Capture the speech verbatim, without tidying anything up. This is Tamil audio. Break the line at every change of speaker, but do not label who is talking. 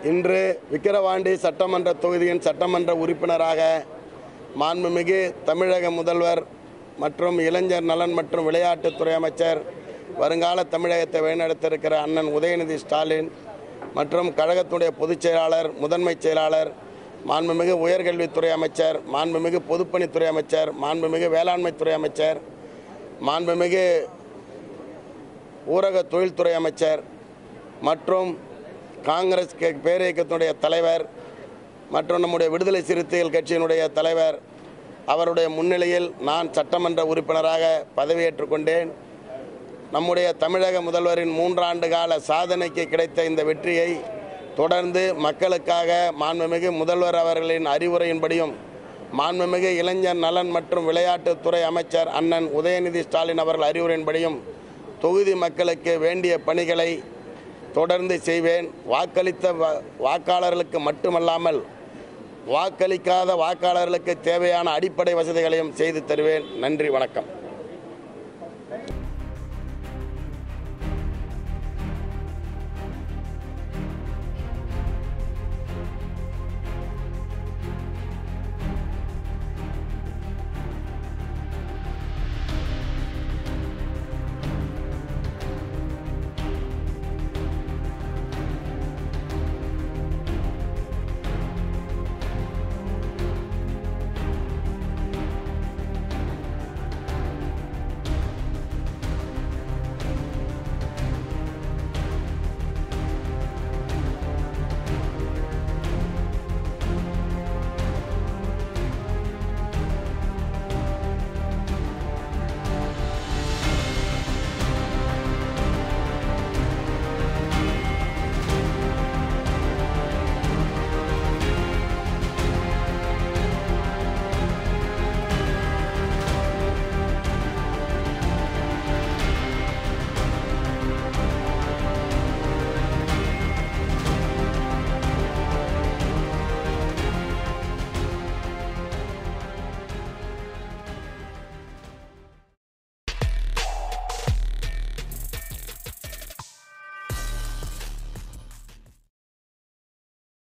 இன்று விக்கிரவாண்டி சட்டமன்ற தொகுதியின் சட்டமன்ற உறுப்பினராக மாண்புமிகு தமிழக முதல்வர் மற்றும் இளைஞர் நலன் மற்றும் விளையாட்டுத்துறை அமைச்சர், வருங்கால தமிழகத்தை வழிநடத்திருக்கிற அண்ணன் உதயநிதி ஸ்டாலின் மற்றும் கழகத்துடைய பொதுச் செயலாளர், முதன்மை செயலாளர், மாண்புமிகு உயர்கல்வித்துறை அமைச்சர், மாண்புமிகு பொதுப்பணித்துறை அமைச்சர், மாண்புமிகு வேளாண்மைத்துறை அமைச்சர், மாண்புமிகு ஊரக தொழில்துறை அமைச்சர் மற்றும் காங்கிரஸ் பேரியக்கத்தினுடைய தலைவர் மற்றும் நம்முடைய விடுதலை சிறுத்தைகள் கட்சியினுடைய தலைவர் அவருடைய முன்னிலையில் நான் சட்டமன்ற உறுப்பினராக பதவியேற்றுக் கொண்டேன். நம்முடைய தமிழக முதல்வரின் மூன்றாண்டு கால சாதனைக்கு கிடைத்த இந்த வெற்றியை தொடர்ந்து மக்களுக்காக மாண்புமிகு முதல்வர் அவர்களின் அறிவுரையின்படியும் மாண்புமிகு இளைஞர் நலன் மற்றும் விளையாட்டுத்துறை அமைச்சர் அண்ணன் உதயநிதி ஸ்டாலின் அவர்கள் அறிவுரையின்படியும் தொகுதி மக்களுக்கு வேண்டிய பணிகளை தொடர்ந்து செய்வேன். வாக்களித்த வாக்காளர்களுக்கு மட்டுமல்லாமல் வாக்களிக்காத வாக்காளர்களுக்கு தேவையான அடிப்படை வசதிகளையும் செய்து தருவேன். நன்றி, வணக்கம்.